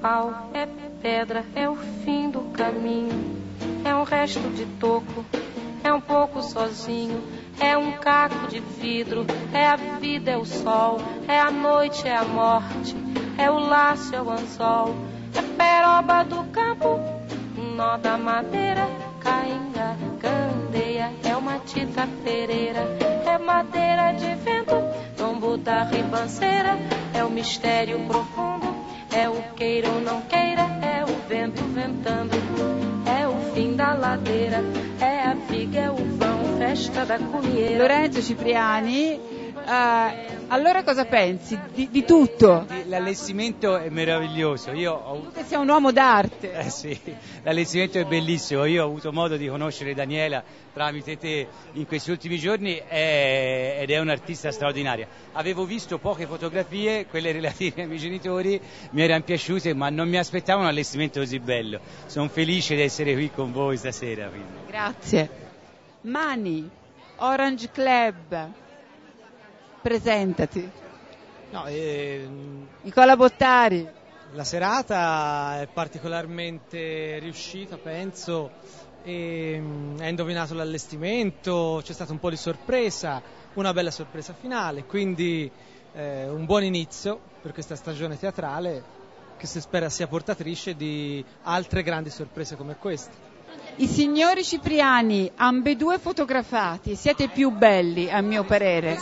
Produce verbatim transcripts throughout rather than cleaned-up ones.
pau, é pedra, é o fim do caminho. É um resto de toco, é um pouco sozinho. É um caco de vidro, é a vida, é o sol. É a noite, é a morte, é o laço, é o anzol. É peroba do campo, nó da madeira. Cainga, candeia, é uma tita pereira. É madeira de vento, tombo da ribanceira. É o mistério profundo, é o queira ou não queira. É o vento ventando, é o fim da ladeira. É a figa, é o vão, festa da culiera. Lorenzo Cipriani, uh, allora cosa pensi di, di tutto? L'allestimento è meraviglioso. Io ho... Tu che sei un uomo d'arte. Eh sì, l'allestimento è bellissimo. Io ho avuto modo di conoscere Daniela tramite te in questi ultimi giorni è... ed è un'artista straordinaria. Avevo visto poche fotografie, quelle relative ai miei genitori, mi erano piaciute, ma non mi aspettavo un allestimento così bello. Sono felice di essere qui con voi stasera. Quindi. Grazie. Mani, Orange Club, presentati. No, eh, Nicola Bottari. la serata è particolarmente riuscita, penso, e mh, ha indovinato l'allestimento, c'è stata un po' di sorpresa, una bella sorpresa finale, quindi eh, un buon inizio per questa stagione teatrale che si spera sia portatrice di altre grandi sorprese come questa. I signori Cipriani, ambedue fotografati, siete più belli a mio parere.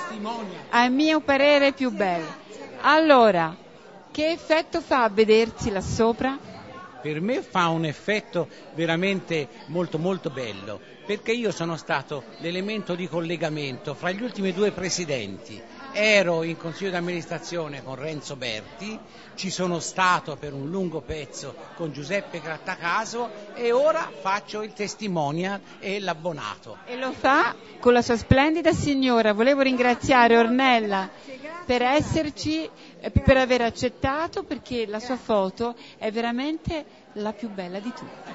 A mio parere più belli. Allora, che effetto fa vedersi là sopra? Per me fa un effetto veramente molto molto bello, perché io sono stato l'elemento di collegamento fra gli ultimi due presidenti. Ero in consiglio di amministrazione con Renzo Berti, ci sono stato per un lungo pezzo con Giuseppe Grattacaso e ora faccio il testimonial e l'abbonato. E lo fa con la sua splendida signora. Volevo ringraziare Ornella per esserci, per aver accettato, perché la sua foto è veramente la più bella di tutte.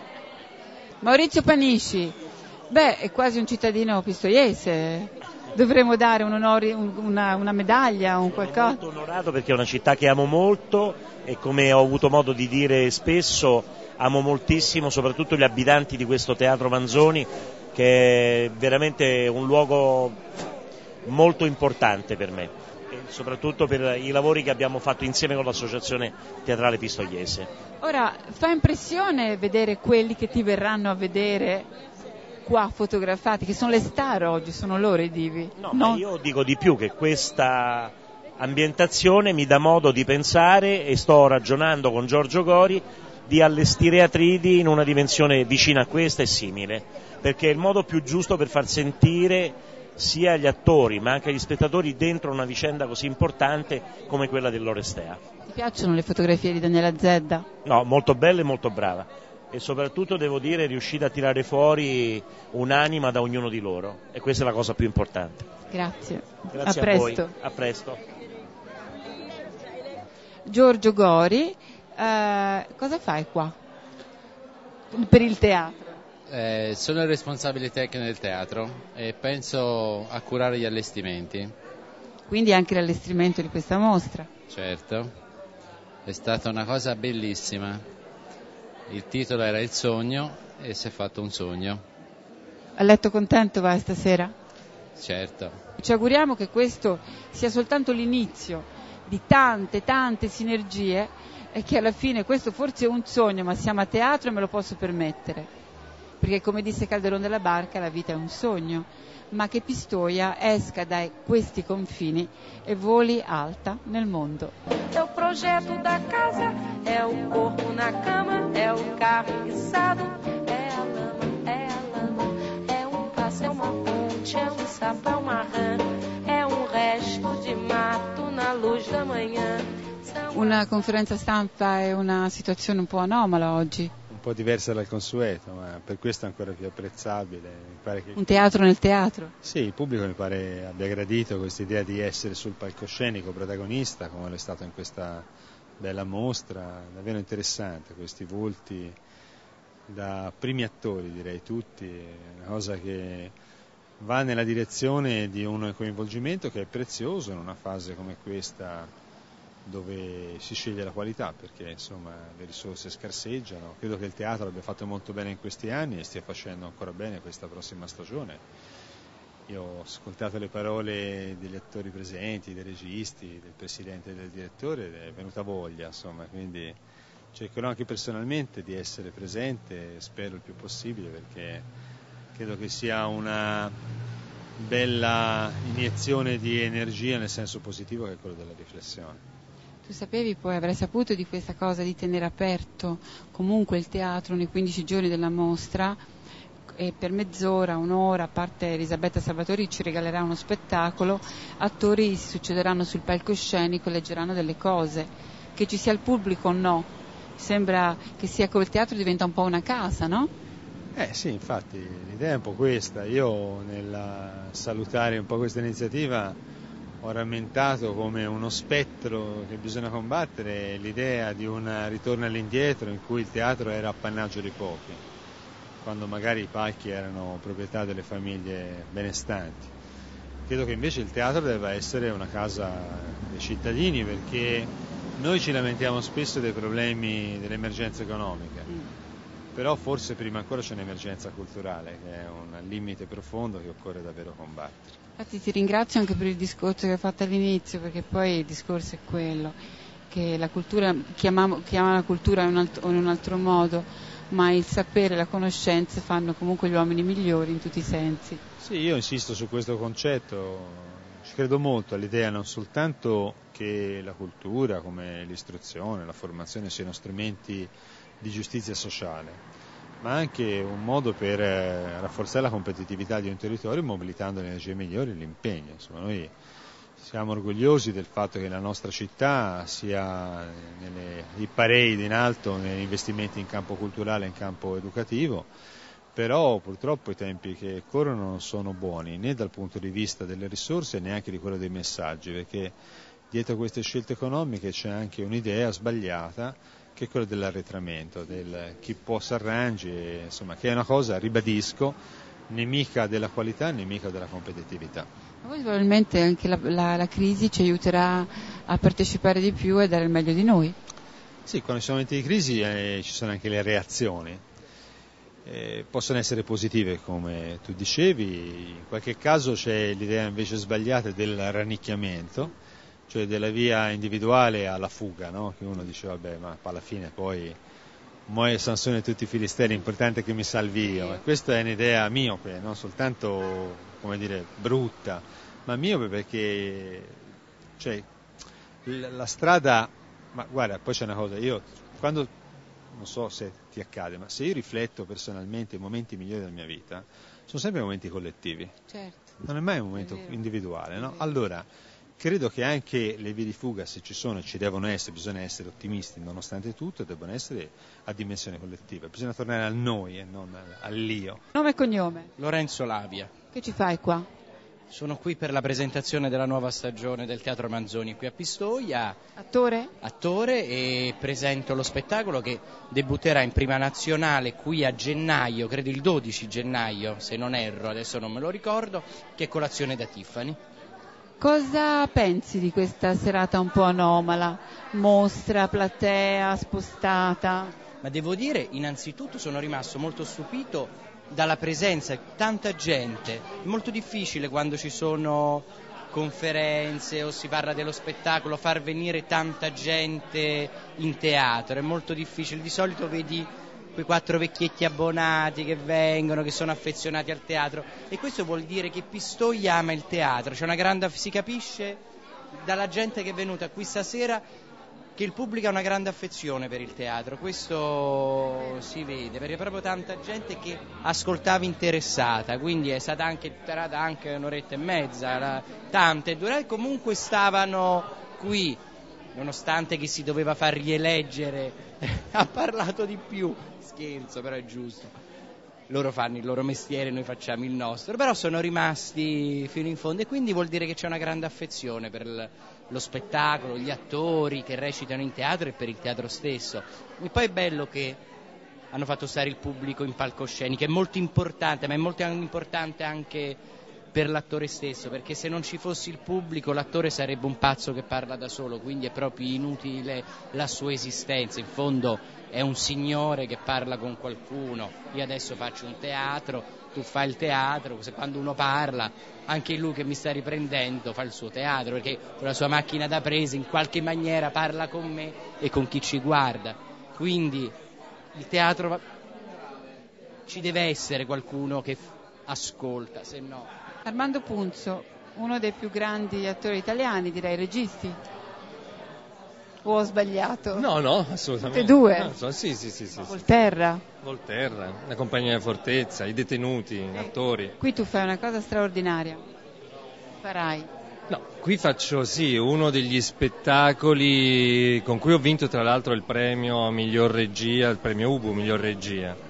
Maurizio Panisci, beh, è quasi un cittadino pistoiese. Dovremmo dare un onore, un, una, una medaglia, un qualcosa. Sono molto onorato perché è una città che amo molto e, come ho avuto modo di dire spesso, amo moltissimo soprattutto gli abitanti di questo Teatro Manzoni, che è veramente un luogo molto importante per me, e soprattutto per i lavori che abbiamo fatto insieme con l'Associazione Teatrale Pistoiese. Ora, fa impressione vedere quelli che ti verranno a vedere qua fotografati, che sono le star oggi, sono loro i divi. No, non... ma io dico di più, che questa ambientazione mi dà modo di pensare, e sto ragionando con Giorgio Gori, di allestire Atridi in una dimensione vicina a questa e simile, perché è il modo più giusto per far sentire sia gli attori ma anche gli spettatori dentro una vicenda così importante come quella dell'Orestea. Ti piacciono le fotografie di Daniela Zedda? No, molto bella e molto brava. E soprattutto, devo dire, è riuscita a tirare fuori un'anima da ognuno di loro, e questa è la cosa più importante. Grazie. Grazie a, a presto. voi. A presto. Giorgio Gori, eh, cosa fai qua per il teatro? Eh, sono il responsabile tecnico del teatro e penso a curare gli allestimenti. Quindi anche l'allestimento di questa mostra? Certo, è stata una cosa bellissima. Il titolo era Il sogno e si è fatto un sogno. A letto contento vai stasera? Certo. Ci auguriamo che questo sia soltanto l'inizio di tante tante sinergie, e che alla fine questo forse è un sogno, ma siamo a teatro e me lo posso permettere, perché come disse Calderone della Barca, la vita è un sogno, ma che Pistoia esca da questi confini e voli alta nel mondo. É o projeto da casa, é o corpo na cama, é o carro guiçado, é a lama, é a lama, é um passo, é uma ponte, é um sapo, é uma rã, é um resto de mato na luz da manhã. Una conferenza stampa è una situazione un po' anomala oggi. Un po' diversa dal consueto, ma per questo ancora più apprezzabile. Mi pare che... Un teatro nel teatro? Sì, il pubblico mi pare abbia gradito questa idea di essere sul palcoscenico protagonista, come lo è stato in questa bella mostra, davvero interessante, questi volti da primi attori, direi tutti, è una cosa che va nella direzione di un coinvolgimento che è prezioso in una fase come questa dove si sceglie la qualità, perché insomma le risorse scarseggiano. Credo che il teatro abbia fatto molto bene in questi anni e stia facendo ancora bene questa prossima stagione. Io ho ascoltato le parole degli attori presenti, dei registi, del presidente e del direttore ed è venuta voglia, insomma, quindi cercherò anche personalmente di essere presente, spero il più possibile, perché credo che sia una bella iniezione di energia nel senso positivo, che è quello della riflessione. Tu sapevi poi, avrai saputo di questa cosa di tenere aperto comunque il teatro nei quindici giorni della mostra, e per mezz'ora, un'ora, a parte Elisabetta Salvatori ci regalerà uno spettacolo, attori si succederanno sul palcoscenico e leggeranno delle cose, che ci sia il pubblico o no, sembra che sia col teatro diventa un po' una casa, no? Eh sì, infatti l'idea è un po' questa. Io nel salutare un po' questa iniziativa ho rammentato come uno spettro che bisogna combattere l'idea di un ritorno all'indietro in cui il teatro era appannaggio di pochi, quando magari i palchi erano proprietà delle famiglie benestanti. Credo che invece il teatro debba essere una casa dei cittadini, perché noi ci lamentiamo spesso dei problemi dell'emergenza economica, però forse prima ancora c'è un'emergenza culturale che è un limite profondo che occorre davvero combattere. Infatti ti ringrazio anche per il discorso che hai fatto all'inizio, perché poi il discorso è quello, che la cultura, chiamiamo, chiamiamo la cultura in un, altro, in un altro modo, ma il sapere e la conoscenza fanno comunque gli uomini migliori in tutti i sensi. Sì, io insisto su questo concetto, ci credo molto all'idea non soltanto che la cultura, come l'istruzione, la formazione siano strumenti di giustizia sociale, ma anche un modo per eh, rafforzare la competitività di un territorio mobilitando le energie migliori e l'impegno. Insomma, noi siamo orgogliosi del fatto che la nostra città sia nelle hit parade in alto negli investimenti in campo culturale e in campo educativo, però purtroppo i tempi che corrono non sono buoni né dal punto di vista delle risorse né anche di quello dei messaggi, perché dietro queste scelte economiche c'è anche un'idea sbagliata, che è quella dell'arretramento, del chi può s'arrangi, insomma, che è una cosa, ribadisco, nemica della qualità, nemica della competitività. Poi probabilmente anche la, la, la crisi ci aiuterà a partecipare di più e dare il meglio di noi. Sì, quando ci sono momenti di crisi eh, ci sono anche le reazioni. Eh, possono essere positive, come tu dicevi, in qualche caso c'è l'idea invece sbagliata del rannicchiamento, cioè della via individuale alla fuga, no? Che uno dice vabbè, ma alla fine poi muoio Sansone e tutti i filistei, l'importante è che mi salvi io. E questa è un'idea miope, non soltanto, come dire, brutta, ma miope perché cioè, la strada, ma guarda, poi c'è una cosa, io quando, non so se ti accade, ma se io rifletto personalmente i momenti migliori della mia vita, sono sempre momenti collettivi, certo. Non è mai un momento individuale, no? Allora, credo che anche le vie di fuga, se ci sono e ci devono essere, bisogna essere ottimisti nonostante tutto, debbano essere a dimensione collettiva. Bisogna tornare al noi e non all'io. Nome e cognome? Lorenzo Lavia. Che ci fai qua? Sono qui per la presentazione della nuova stagione del Teatro Manzoni qui a Pistoia. Attore? Attore, e presento lo spettacolo che debutterà in prima nazionale qui a gennaio, credo il dodici gennaio, se non erro, adesso non me lo ricordo, che è Colazione da Tiffany. Cosa pensi di questa serata un po' anomala? Mostra, platea, spostata? Ma devo dire, innanzitutto sono rimasto molto stupito dalla presenza di tanta gente. È molto difficile quando ci sono conferenze o si parla dello spettacolo far venire tanta gente in teatro, è molto difficile. Di solito vedi quei quattro vecchietti abbonati che vengono, che sono affezionati al teatro, e questo vuol dire che Pistoia ama il teatro. C'è una grande, si capisce dalla gente che è venuta qui stasera che il pubblico ha una grande affezione per il teatro, questo si vede, perché proprio tanta gente che ascoltava interessata, quindi è stata anche, durata anche un'oretta e mezza, la, tante, durate, comunque stavano qui, nonostante che si doveva far rieleggere, ha parlato di più, scherzo, però è giusto. Loro fanno il loro mestiere, noi facciamo il nostro, però sono rimasti fino in fondo, e quindi vuol dire che c'è una grande affezione per il, lo spettacolo, gli attori che recitano in teatro e per il teatro stesso. E poi è bello che hanno fatto stare il pubblico in palcoscenico, è molto importante, ma è molto importante anche per l'attore stesso, perché se non ci fosse il pubblico l'attore sarebbe un pazzo che parla da solo, quindi è proprio inutile la sua esistenza. In fondo è un signore che parla con qualcuno. Io adesso faccio un teatro, tu fai il teatro, se quando uno parla, anche lui che mi sta riprendendo fa il suo teatro, perché con la sua macchina da presa in qualche maniera parla con me e con chi ci guarda. Quindi il teatro va... ci deve essere qualcuno che ascolta, se no... Armando Punzo, uno dei più grandi attori italiani, direi registi. O ho sbagliato? No, no, assolutamente. Tutte e due? No, so, sì, sì, sì, sì. Volterra? Volterra, la compagnia di Fortezza, i detenuti, eh, attori. Qui tu fai una cosa straordinaria. Farai. No, qui faccio sì, uno degli spettacoli con cui ho vinto tra l'altro il premio miglior regia, il premio Ubu miglior regia.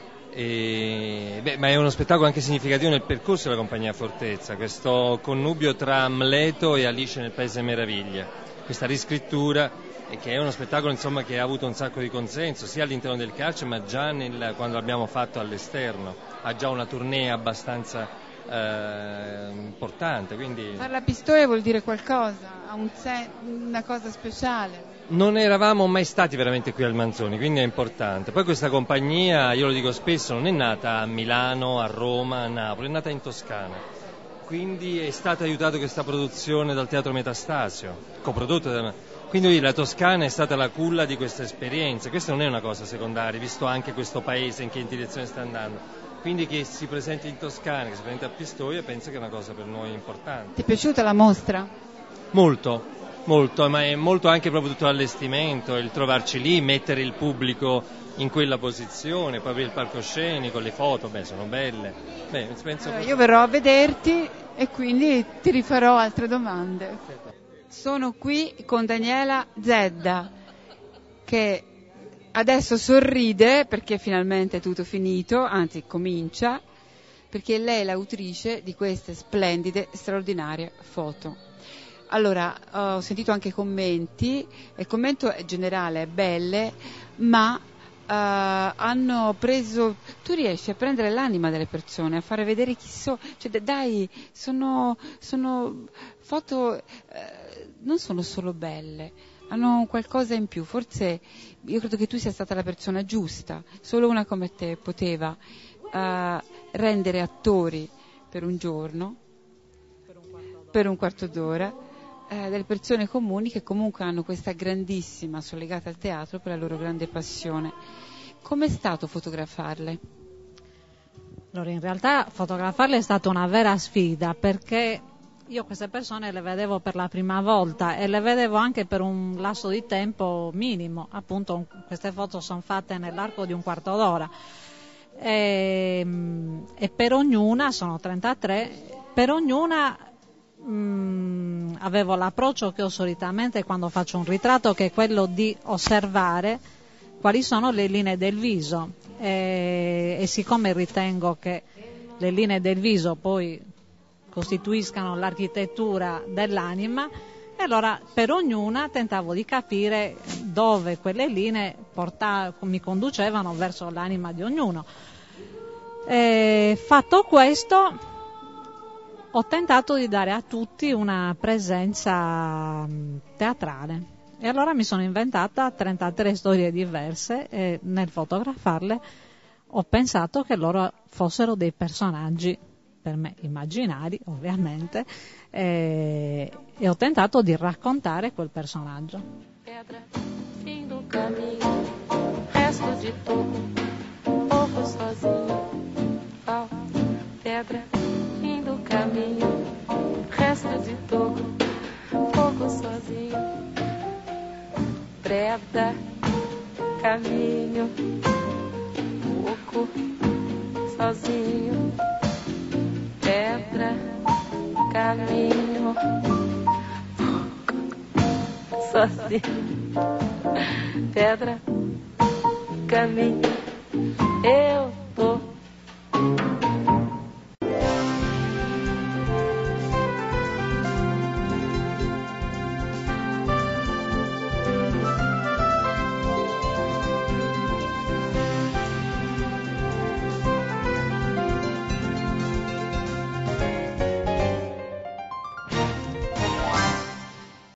E, beh, ma è uno spettacolo anche significativo nel percorso della compagnia Fortezza, questo connubio tra Amleto e Alice nel Paese delle Meraviglie, questa riscrittura, e che è uno spettacolo insomma che ha avuto un sacco di consenso sia all'interno del carcere ma già nel, quando l'abbiamo fatto all'esterno, ha già una tournée abbastanza eh, importante. Quindi... Fare la Pistoia vuol dire qualcosa, ha un sen- una cosa speciale. Non eravamo mai stati veramente qui al Manzoni, quindi è importante. Poi questa compagnia, io lo dico spesso, non è nata a Milano, a Roma, a Napoli, è nata in Toscana. Quindi è stata aiutata questa produzione dal Teatro Metastasio, coprodotta da... Quindi la Toscana è stata la culla di questa esperienza. Questa non è una cosa secondaria, visto anche questo paese in che direzione sta andando. Quindi che si presenti in Toscana, che si presenti a Pistoia, penso che è una cosa per noi importante. Ti è piaciuta la mostra? Molto. Molto, ma è molto anche proprio tutto l'allestimento, il trovarci lì, mettere il pubblico in quella posizione, poi aprire il palcoscenico, le foto, beh, sono belle. Beh, penso allora, che... Io verrò a vederti e quindi ti rifarò altre domande. Sono qui con Daniela Zedda, che adesso sorride perché finalmente è tutto finito, anzi comincia, perché lei è l'autrice di queste splendide, straordinarie foto. Allora, ho sentito anche commenti, il commento è generale, è belle, ma uh, hanno preso, tu riesci a prendere l'anima delle persone, a fare vedere chi sono, cioè dai, sono, sono foto, eh, non sono solo belle, hanno qualcosa in più, forse io credo che tu sia stata la persona giusta, solo una come te poteva uh, rendere attori per un giorno, per un quarto d'ora, Eh, delle persone comuni che comunque hanno questa grandissima, sono legate al teatro per la loro grande passione. Com'è stato fotografarle? Allora, in realtà fotografarle è stata una vera sfida, perché io queste persone le vedevo per la prima volta e le vedevo anche per un lasso di tempo minimo, appunto queste foto sono fatte nell'arco di un quarto d'ora e, e per ognuna, sono trentatré, per ognuna Mm, avevo l'approccio che ho solitamente quando faccio un ritratto, che è quello di osservare quali sono le linee del viso e, e siccome ritengo che le linee del viso poi costituiscano l'architettura dell'anima, e allora per ognuna tentavo di capire dove quelle linee porta, mi conducevano verso l'anima di ognuno. E fatto questo, ho tentato di dare a tutti una presenza teatrale e allora mi sono inventata trentatré storie diverse e nel fotografarle ho pensato che loro fossero dei personaggi, per me immaginari ovviamente, e, e ho tentato di raccontare quel personaggio. Pedra, fim do caminho, resto de toco, pouco sozinho, pau, pedra, fim do caminho, resto de toco, pouco sozinho, pedra, caminho, pouco sozinho, pedra, caminho, pouco sozinho, pedra, caminho, eu